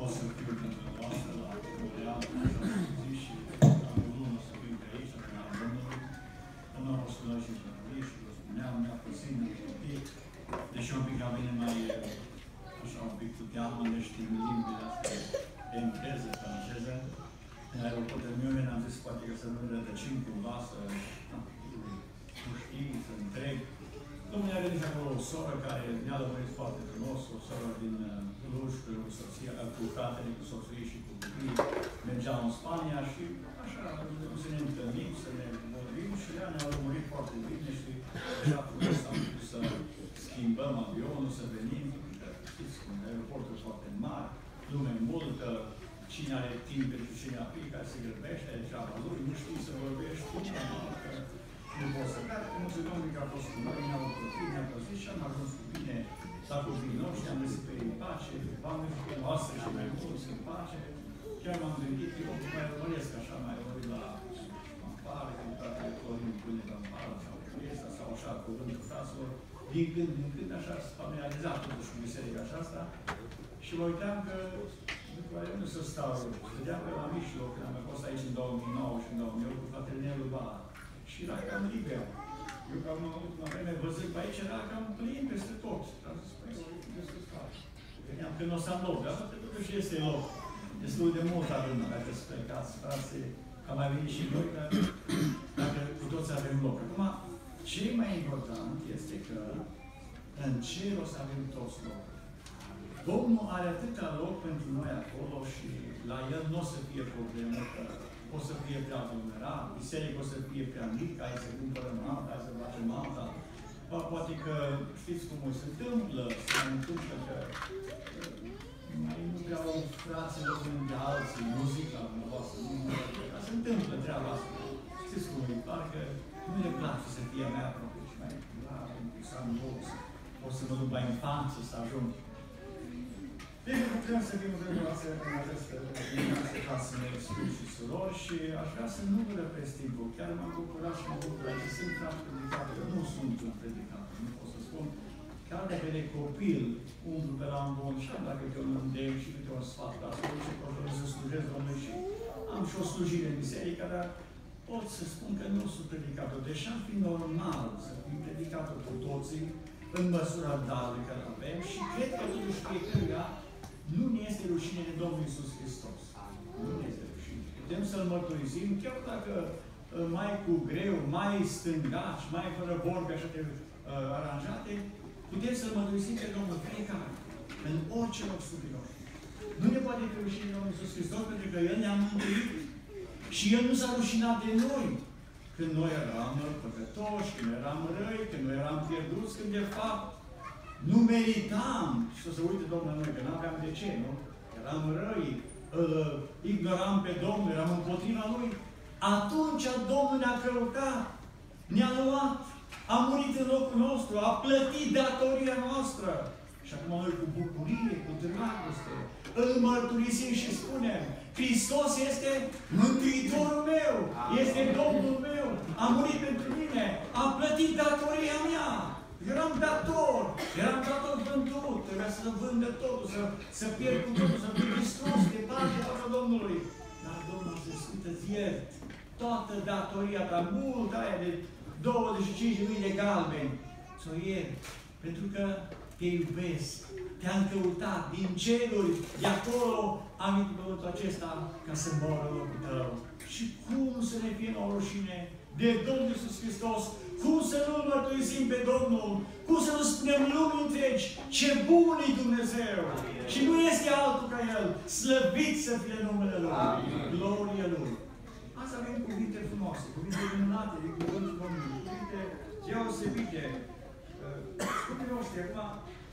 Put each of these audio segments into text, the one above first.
pot să fiu dumneavoastră la Montreal, și am vrut să fiu pe aici, pe la Domnului. Domnul a fost și pe și vă spuneam, mi-a puțin un pic, deși un pic a venit mai, așa, un pic cu teamă, ne știm limbile astea, engleză, franceză. În aeroportul meu ne-am zis, poate că să nu rădăcim cumva, să nu știi, să întreg. Domnul a venit acolo o soră care ne-a lămurit foarte frumos, o soră din Cluj, cu soția, cu fratele, cu soție și cu copiii. Mergeam în Spania și așa, să ne întâlnim, să ne vorbim și ea ne-a lămurit foarte bine și așa frumos am putut să schimbăm avionul, să venim. Știți, un aeroportul foarte mare, lume multă, cine are timp pentru cine aplică, se grăbește, treaba lui, nu știi să vorbești, nu poți să dai. Mulțumim Domnului că a fost cu noi, ne-a ocrotit, ne-a păzit și am ajuns cu bine la copiii noștri, am găsit pe ei în pace, v-am găsit pe noastră și mai mulți în pace. Chiar m-am gândit, eu mai urmăresc așa, mai urmărit la Ampare, când fratele Florin pune la Ampare sau Criesta, sau așa, cuvântul fraților, din când așa s-a familiarizat totuși cu biserica aceasta și mă uitam că după aia nu să stau eu. Vedeam că la mijloc, când am fost aici în 2009 și în 2008 cu fratele Nelu Bala. Și era cam liber. Eu cam în ultima vreme văzând pe aici, era cam plin peste tot. Și am zis, păi, unde să stau? Vedeam că nu o să am loc, dar totuși este loc. Destul de mult avem, dacă să plecați, frații, că mai venit și noi, că dacă cu toți avem loc. Acum, ce mai important este că în cer o să avem toți loc. Domnul are atâta loc pentru noi acolo și la El nu o să fie problemă, că o să fie prea aglomerat, biserica o să fie prea mică, hai să cumpărăm alta, hai să facem alta. Poate că știți cum se întâmplă, se întâmplă că mai nu vreau fraților de alții, muzica dumneavoastră, dar se întâmplă treaba asta. Știți cum e, parcă nu le place să fie mea proprie și mai clar, să am loc, o să mă duc la infanță, să ajung. Deci putem să fim dumneavoastră în această dimineață ca să ne spun și surori și aș vrea să nu vă răpesc timpul. Chiar m-am bucurat și mă bucurat că sunt frate predicator. Eu nu sunt un predicator, nu pot să spun. Chiar dacă de copil umblu pe la un bun și am dat câte un îndemn și câte un sfat la spun și pot să slujesc Domnului și am și o slujire în biserică, dar pot să spun că nu sunt predicator. Deși ar fi normal să fim predicator cu toții în măsura darului care avem și cred că totuși fiecăruia nu ne este rușine de Domnul Iisus Hristos. Nu ne este rușine. Putem să-L mărturisim, chiar dacă mai cu greu, mai stângaci, mai fără vorbe așa de aranjate, putem să-L mărturisim pe Domnul fiecare, în orice loc superior. Nu ne poate fi rușine de Domnul Iisus Hristos, pentru că El ne-a mântuit și El nu s-a rușinat de noi. Când noi eram păcătoși, când eram răi, când noi eram pierduți, când de fapt nu meritam să se uite Domnul la noi, că n-aveam de ce, nu? Eram răi, ignoram pe Domnul, eram împotriva Lui. Atunci Domnul ne-a căutat, ne-a luat, a murit în locul nostru, a plătit datoria noastră. Și acum noi cu bucurie, cu dragoste, îl mărturisim și spunem, Hristos este Mântuitorul meu, este Domnul meu, a murit pentru mine, a plătit datoria mea. Eram dator vândut, trebuia să vândă totul, să pierd cu totul, să fiu distrus de partea Domnului. Dar Domnul a zis, uite-ți iert toată datoria ta, mult aia de 25.000 de galbeni, ți-o iert, pentru că te iubesc, te-am căutat din ceruri, de acolo am venit pe pământul acesta ca să moră în locul tău. Și cum să ne fie o rușine de Domnul Iisus Hristos? Cum să nu-L mărturisim pe Domnul? Cum să nu spunem lumii întregi ce bun e Dumnezeu? Și nu este altul ca El. Slăvit să fie numele Lui. Gloria Lui. Asta avem cuvinte frumoase, cuvinte minunate din cuvântul Domnului, cuvinte deosebite. Scutele noștri, acum,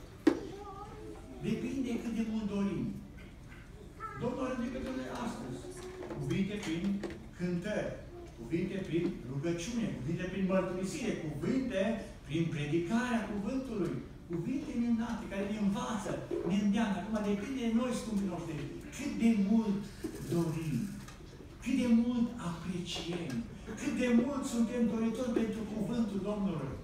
depinde cât de mult dorim. Domnul are decât de astăzi. Cuvinte prin cântări, cuvinte prin rugăciune, cuvinte prin mărturisire, cuvinte prin predicarea cuvântului, cuvinte minunate care ne învață, ne îndeamnă. Acum depinde de noi, scumpii noștri, cât de mult dorim, cât de mult apreciem, cât de mult suntem doritori pentru cuvântul Domnului.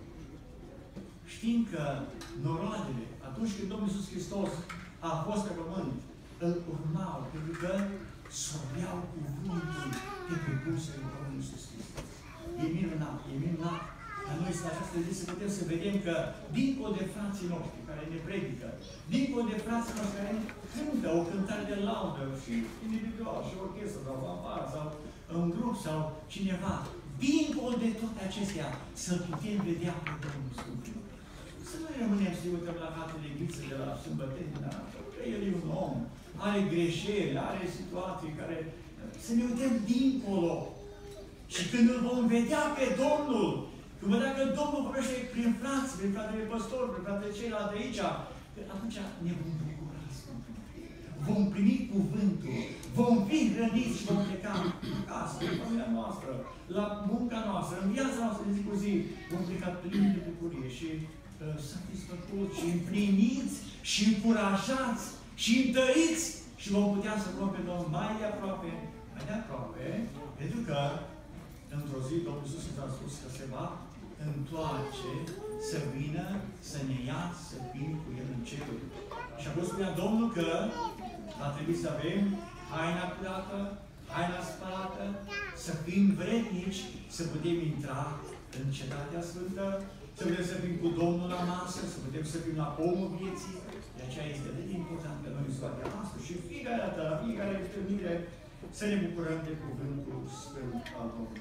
Știm că noroadele, atunci când Domnul Iisus Hristos a fost pe pământ, îl urmau, pentru că sorbeau cuvântul de pe buzele Domnului Iisus Hristos. E minunat, e minunat. La noi în această zi să putem să vedem că, dincolo de frații noștri care ne predică, dincolo de frații noștri care ne cântă o cântare de laudă, și individual, și orchestră, sau fanfară, sau în grup, sau cineva, dincolo de toate acestea, să putem vedea pe Domnul Sfântul. Să nu rămânem să uităm la fratele Ghiță de la Sâmbăteni, da? Că el e un om, are greșeli, are situații care... Să ne uităm dincolo. Și când îl vom vedea pe Domnul, când vedea că Domnul vorbește prin frați, prin fratele păstor, prin fratele ceilalți de aici, atunci ne vom bucura, Sfântul. Vom primi cuvântul, vom fi hrăniți și vom pleca acasă, în familia noastră, la munca noastră, în viața noastră de zi cu zi, vom pleca plini de bucurie și satisfăcuți și împliniți și încurajați și întăriți și vom putea să luăm pe Domnul mai de aproape, pentru că într-o zi Domnul Iisus a spus că se va întoarce, să vină, să ne ia, să fim cu El în cerul. Și apoi spunea Domnul că va trebui să avem haina curată, haina spălată, să fim vrednici, să putem intra în Cetatea Sfântă, să putem să fim cu Domnul la masă, să putem să fim la pomul vieții. De aceea este de important că noi în ziua de astăzi și fiecare dată, la fiecare întâlnire, să ne bucurăm de cuvântul Sfânt al Domnului.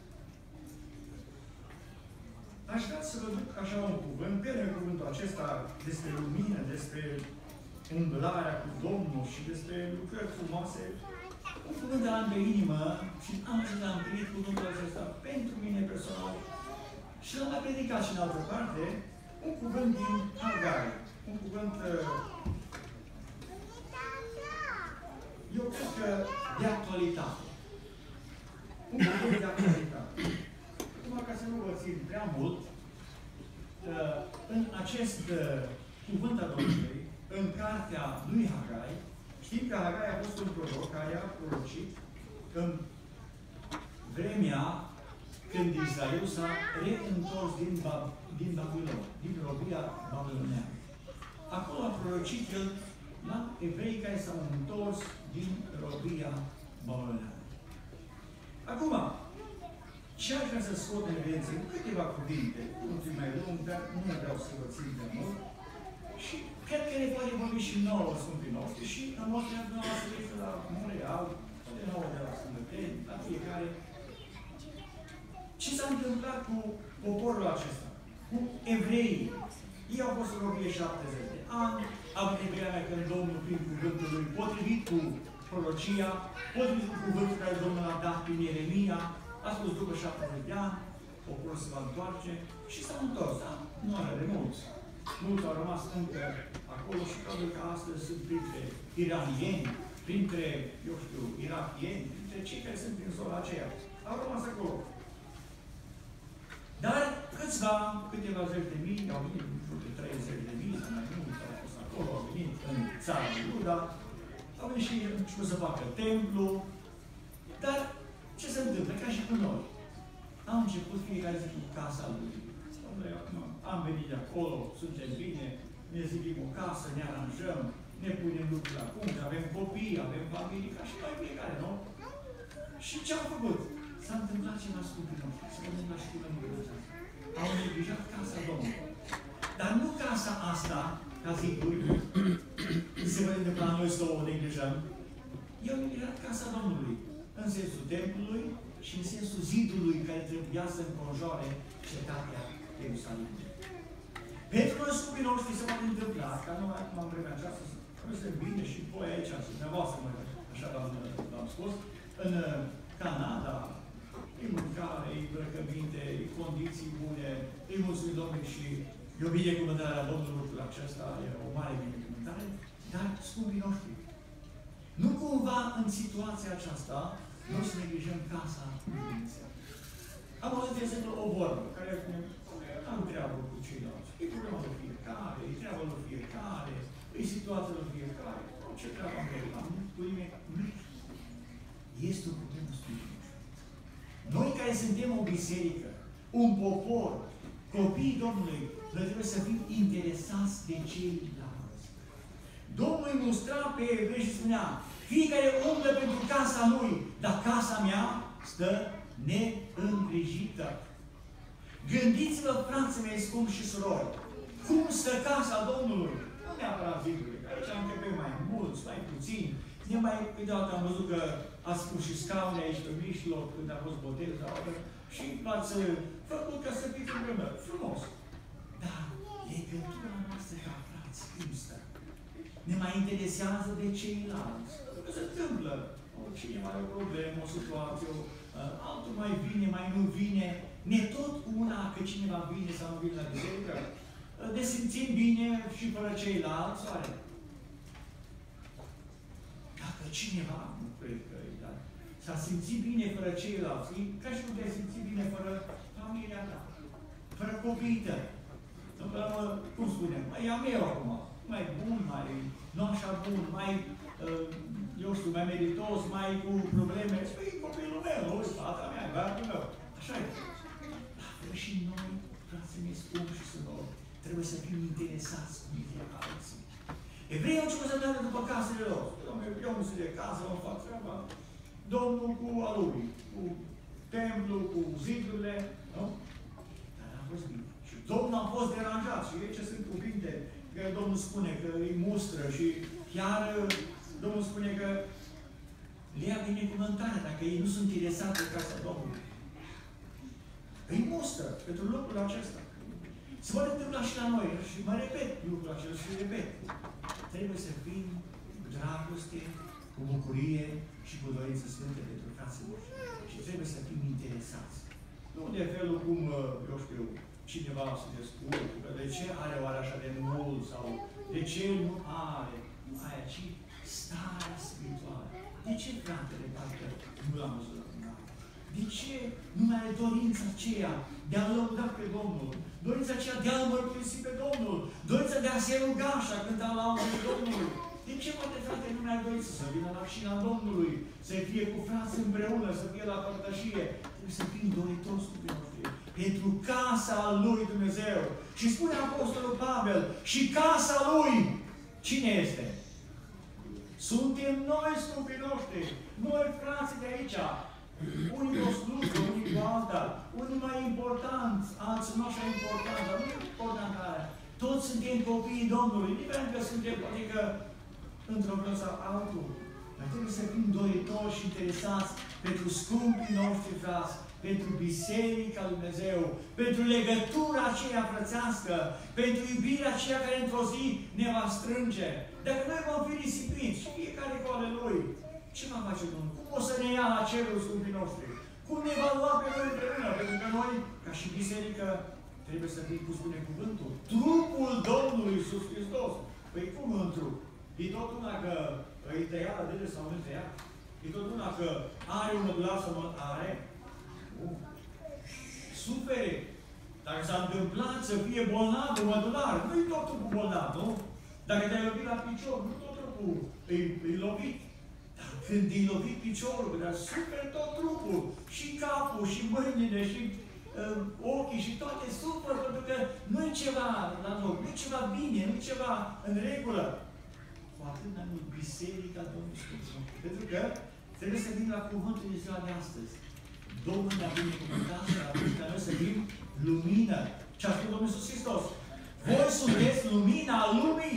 Aș vrea să vă duc așa un cuvânt, pe cuvântul acesta despre lumină, despre umblarea cu Domnul și despre lucrări frumoase. Un cuvânt de am pe inimă și am acesta am primit cuvântul acesta pentru mine personal și l-am mai predicat și în altă parte, un cuvânt din Hagai. Un cuvânt, eu cred că de actualitate. Un cuvânt de actualitate. Numai ca să nu vă țin prea mult, în acest cuvânt al Domnului, în cartea lui Hagai, știm că Hagai a fost un proroc care a prorocit în vremea când Israel s-a reîntors din Babilon, din robia babiloneană. Acolo a prorocit el la evrei care s-au întors din robia babiloneană. Acum, ce aș vrea să scot în evidență? Câteva cuvinte, nu fi mai lung, dar nu vreau să vă țin de mult. Și cred că ne poate vorbi și nouă Sfântii noștri și în noastră noastră este la Montreal, poate nouă de la Sâmbăteni, la fiecare. Ce s-a întâmplat cu poporul acesta? Cu evreii. Ei au fost în robie 70 de ani, având în vedere că Domnul, prin cuvântul lui, potrivit cu prorocia, potrivit cu cuvântul care Domnul a dat prin Ieremia, a spus după 70 de ani, poporul se va întoarce și s-au întors, da? Nu are de mulți. Mulți au rămas încă acolo și probabil că astăzi sunt printre iranieni, printre, eu știu, irakieni, printre cei care sunt prin zona aceea. Au rămas acolo. Dar câteva zeci de mii, au venit în jur de 30 de mii, sau mai mult, au fost acolo, au venit în țara lui Iuda, au venit și știu să facă templu. Dar ce se întâmplă? Ca și cu noi. Am început fiecare zi cu casa lui. Am venit de acolo, suntem bine, ne zidim o casă, ne aranjăm, ne punem lucruri la punct, avem copii, avem familii, ca și noi fiecare, nu? Și ce au făcut? S-a întâmplat ceva scumpii noștri, s-a întâmplat și cu noi. Au neglijat casa Domnului. Dar nu casa asta, ca zicuri, se va întâmpla noi să o neglijăm. I-au neglijat casa Domnului, în sensul templului și în sensul zidului care trebuia să înconjoare cetatea Ierusalimului. Pentru noi scumpii noștri se va întâmpla, ca numai acum în vremea aceasta, noi suntem bine și voi aici, dumneavoastră, așa v-am spus, în Canada, îi mâncare, îi îmbrăcăminte, îi condiții bune, îi mulțumim Domnului și e o binecuvântare a Domnului lucrul acesta, e o mare binecuvântare, dar scumpii noștri, nu cumva în situația aceasta, noi să neglijăm casa lui Dumnezeu. Am auzit, de exemplu, o vorbă care spune, am treabă cu ceilalți, e problema lui fiecare, e treaba lui fiecare, e situația lui fiecare, ce treabă am cu nimeni? Nu. Este o problemă spirituală. Noi care suntem o biserică, un popor, copiii Domnului, noi trebuie să fim interesați de ceilalți. Domnul îi mustra pe evrei și spunea, fiecare umblă pentru casa lui, dar casa mea stă neîngrijită. Gândiți-vă, frații mei scumpi și surori, cum stă casa Domnului? Nu neapărat zidurile, aici am început mai mulți, mai puțini. Câteodată am văzut că ați pus și scaune aici pe mijloc, când a fost botez sau altă, și v-ați făcut ca să fiți împreună. Frumos. Dar legătura noastră ca frați, cum stă? Ne mai interesează de ceilalți. Că se întâmplă. Cineva are o problemă, o situație, altul mai vine, mai nu vine. Ne tot una că cineva vine sau nu vine la biserică. Ne simțim bine și fără ceilalți, oare? Dacă cineva, nu cred că dar s-a simțit bine fără ceilalți, e ca și cum te-ai simțit bine fără familia ta, fără copiii tăi. Cum spunem, mai am eu acum, mai bun, mai nu așa bun, mai, eu știu, mai meritos, mai cu probleme. Spui, copilul meu, nu, fata mea, băiatul meu. Așa e. Dar și noi, frații mei scumpi și surori, trebuie să fim interesați cu de alții. Evreii au început să meargă după casele lor. Eu nu sunt de casă, mă fac treaba. Domnul cu alui, cu templu, cu zidurile, nu? Dar a fost bine. Și Domnul a fost deranjat. Și aici sunt cuvinte că Domnul spune că îi mustră și chiar Domnul spune că le ia binecuvântarea dacă ei nu sunt interesați de casa Domnului. Îi mustră pentru lucrul acesta. Se poate întâmpla și la noi. Și mă repet lucrul acela și repet. Trebuie să fim cu dragoste, cu bucurie și cu dorință sfântă pentru frații noștri. Și trebuie să fim interesați. Nu de felul cum, eu știu, cineva se descurcă, de ce are oare așa de mult sau de ce nu are aia, ci starea spirituală. De ce, fratele, parcă nu l-am văzut la final? De ce nu mai are dorința aceea de a lăuda pe Domnul? Dorința aceea de a-L mărturisi pe Domnul? Dorința de a se ruga așa când a laudă Domnului? De ce, poate, frate, nu mai are dorință să vină la șina Domnului, să fie cu frați împreună, să fie la părtășie? Trebuie să fim doritori cu noștri pentru casa lui Dumnezeu. Și spune Apostolul Pavel, și casa lui, cine este? Suntem noi, scumpii noștri, noi frații de aici. Unii o slujbă, unii cu alta, unii mai importanți, alții nu așa importanți, dar nu e important care. Toți suntem copiii Domnului, indiferent că suntem, adică, într-o vreo sau altul. Dar trebuie să fim doritori și interesați pentru scumpii noștri frați, pentru Biserica lui Dumnezeu, pentru legătura aceea frățească, pentru iubirea aceea care într-o zi ne va strânge. Dacă noi vom fi risipiți, și fiecare cu ale lui, ce va face Domnul? Cum o să ne ia la cerul scumpii noștri? Cum ne va lua pe noi împreună? Pentru că noi, ca și biserică, trebuie să fim, cum spune cuvântul, trupul Domnului Iisus Hristos. Păi cum în trup? E tot una că îi tăia la dele sau nu tăia? E tot una că are un mădular sau nu are? Sufere. Dacă s-a întâmplat să fie bolnav un mădular, nu-i tot trupul bolnav, nu? Dacă te-ai lovit la picior, nu tot trupul e lovit. Dar când e lovit piciorul, dar suferi tot trupul, și capul, și mâinile, și ochii, și toate suferă, pentru că nu-i ceva la loc, nu-i ceva bine, nu-i ceva în regulă. Cu atât mai mult Biserica Domnului Sfânt. Pentru că trebuie să vin la cuvântul de ziua de astăzi. Domnul ne-a binecuvântat și a pus ca noi să fim lumină. Ce a spus Domnul Iisus Hristos? Voi sunteți lumina lumii.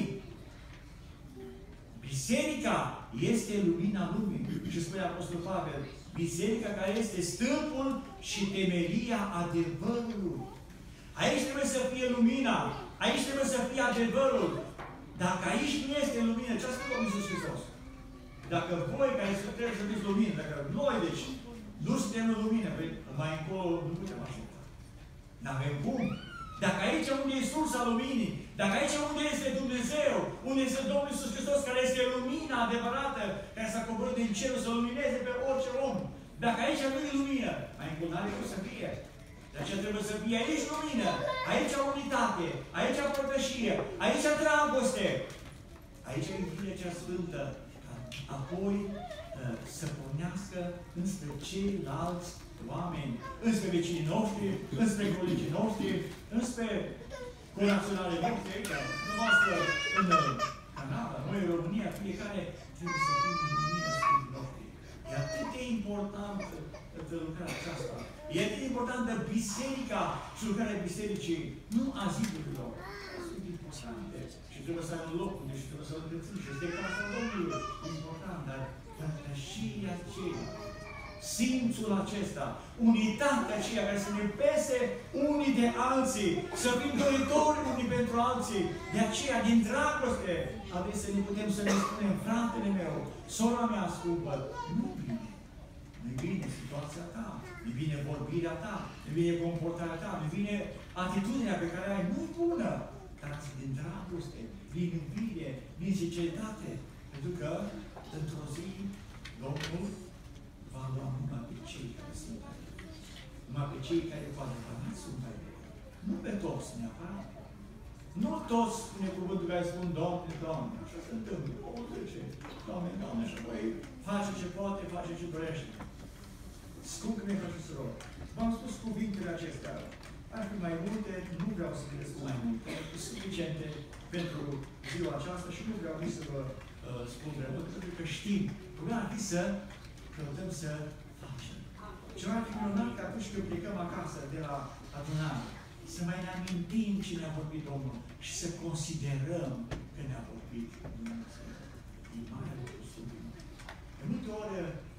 Biserica este lumina lumii. Și spune Apostolul Pavel, biserica care este stâlpul și temelia adevărului. Aici trebuie să fie lumina. Aici trebuie să fie adevărul. Dacă aici nu este lumină, ce a spus Domnul Iisus Hristos? Dacă voi care sunteți să fiți lumină, dacă noi, deci, nu suntem în lumină, mai încolo nu putem aștepta. N-avem cum. Dacă aici unde e sursa luminii, dacă aici unde este Dumnezeu, unde este Domnul Iisus Hristos, care este lumina adevărată, care s-a coborât din cer să lumineze pe orice om, dacă aici nu e lumină, mai încolo n-are cum să fie. De aceea trebuie să fie aici lumină, aici unitate, aici părtășie, aici dragoste, aici iubirea cea sfântă, apoi să pornească înspre ceilalți oameni, înspre vecinii noștri, înspre colegii noștri, înspre conaționale noștri, aici, dumneavoastră în Canada, nu noi în România, fiecare trebuie să fim lumina Sfântului noștri. E atât de important de lucrarea aceasta. E atât de importantă biserica și lucrarea bisericii, nu a zidurilor. Sunt importante și trebuie să ai un loc și trebuie să-l întrețin și este casa Domnului. E important, dar părtășirea aceea, simțul acesta, unitatea aceea care să ne pese unii de alții, să fim doritori unii pentru alții, de aceea, din dragoste, trebuie să ne putem să ne spunem, fratele meu, sora mea scumpă, nu bine. Nu-i bine situația ta, nu-i bine vorbirea ta, nu-i bine comportarea ta, nu-i bine atitudinea pe care ai, nu-i bună, dar din dragoste, din iubire, din sinceritate, pentru că, într-o zi, Domnul va lua numai pe cei care sunt ai Lui. Numai pe cei care cu adevărat sunt ai Lui. Nu pe toți neapărat. Nu toți spune cuvântul care spun, Doamne, Doamne, așa se întâmplă. Omul zice, Doamne, Doamne, și apoi face ce poate, face ce dorește. Scumpii mei, frate și surori, v-am spus cuvintele acestea. Ar fi mai multe, nu vreau să vă spun mai multe, suficiente pentru ziua aceasta și nu vreau nici să vă spun prea mult, pentru că știm. Problema ar fi să căutăm să facem. Ceva ar fi minunat că atunci când plecăm acasă de la adunare, să mai ne amintim ce ne-a vorbit Domnul și să considerăm că ne-a vorbit Dumnezeu. E mare lucru sublime. De multe ori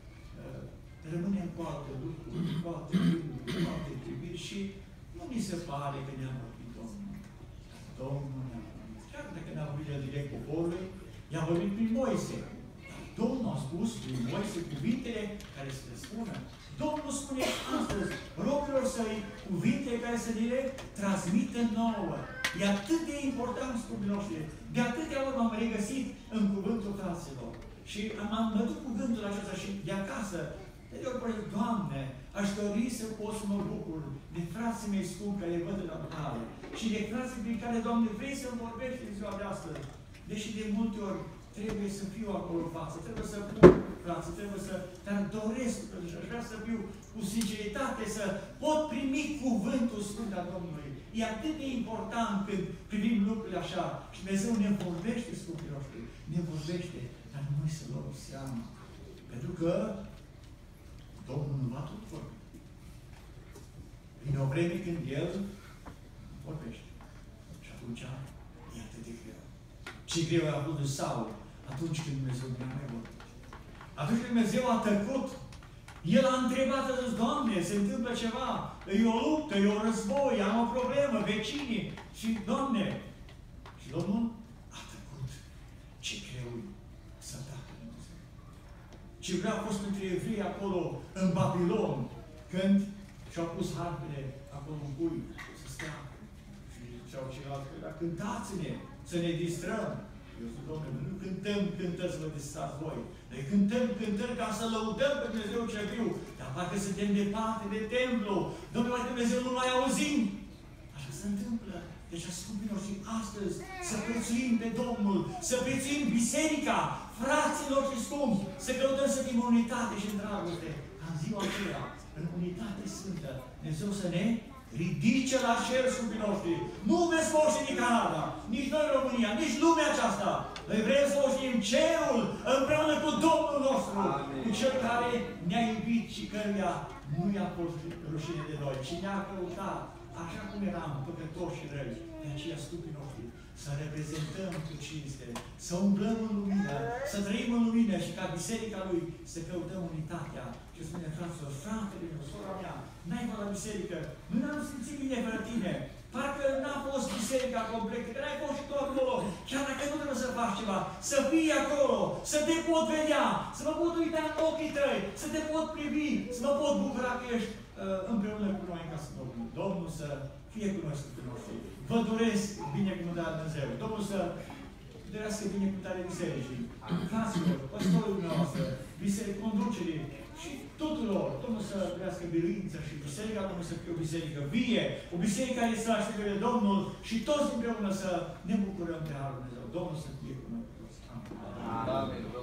rămânem cu alte lucruri, cu alte gânduri, cu alte priviri și nu mi se pare că ne-a vorbit Domnul. Domnul ne-a vorbit. Chiar dacă ne-a vorbit direct poporului, i-a vorbit prin Moise. Domnul a spus prin Moise cuvintele care să le spună. Domnul spune astăzi robilor săi cuvintele care să le transmită nouă. E atât de important, scumpii noștri, de atâtea ori m-am regăsit în cuvântul fraților. Și am bătut cuvântul acesta și de acasă, de ori părere, Doamne, aș dori să pot să mă bucur de frații mei scumpi care îi văd în adunare și de frații prin care, Doamne, vrei să-mi vorbești în ziua de astăzi. Deși de multe ori trebuie să fiu acolo în față, trebuie să pun frață, trebuie să... Dar doresc, pentru că aș vrea să fiu cu sinceritate, să pot primi cuvântul Sfânt al Domnului. E atât de important când privim lucrurile așa și Dumnezeu ne vorbește, scumpii noștri, ne vorbește, dar noi să luăm seama. Pentru că Domnul nu va tot vorbi. Vine o vreme când El vorbește. Și atunci e atât de greu. Ce greu a avut de Saul atunci când Dumnezeu nu a mai vorbit. Atunci când Dumnezeu a tăcut, El a întrebat, a zis, Doamne, se întâmplă ceva, e o luptă, e o război, am o problemă, vecinii, și Doamne. Și Domnul a tăcut. Ce greu să tacă Dumnezeu. Ce greu a fost între evrei acolo, în Babilon, când și-au pus harpele acolo în cui, să stea. Și ziceau ceilalți, dar cântați-ne, să ne distrăm. Eu zic, Domnule, nu cântăm cântări să vă distrați voi. Noi cântăm cântări ca să lăudăm pe Dumnezeu cel viu. Dar parcă suntem departe de templu. Domnule, parcă Dumnezeu nu mai auzim. Așa se întâmplă. Deci, scumpii noștri, astăzi să prețuim pe Domnul, să prețuim biserica, frații noștri scumpi, să căutăm să fim în unitate și în dragoste. Ca în ziua aceea, în unitate sfântă, Dumnezeu să ne ridice la cer, scumpii noștri. Nu veți moșteni în Canada, nici noi în România, nici lumea aceasta. Noi vrem să moștenim cerul împreună cu Domnul nostru, Amin. Cu Cel care ne-a iubit și căruia nu i-a fost rușine de noi, ci ne-a căutat așa cum eram, păcătoși și răi. De aceea, scumpii noștri, să reprezentăm cu cinste, să umblăm în lumină, să trăim în lumină și ca biserica Lui să căutăm unitatea. Și spune, fraților, fratele meu, sora mea, n-ai fost la biserică, nu ne-am simțit bine fără tine. Parcă n-a fost biserica completă, că n-ai fost și tu acolo. Chiar dacă nu trebuie să faci ceva, să fii acolo, să te pot vedea, să mă pot uita în ochii tăi, să te pot privi, să mă pot bucura că ești împreună cu noi în casa Domnului. Domnul să fie cu noi, scumpii noștri. Vă doresc binecuvântarea Dumnezeu. Domnul să dorească binecuvântarea bisericii, fraților, păstorul noastră, conducerii și tuturor. Domnul să dorească biruință și biserica Domnului să fie o biserică vie, o biserică care să aștepte de Domnul și toți împreună să ne bucurăm de Harul Dumnezeu. Domnul să fie cu noi toți. Amin.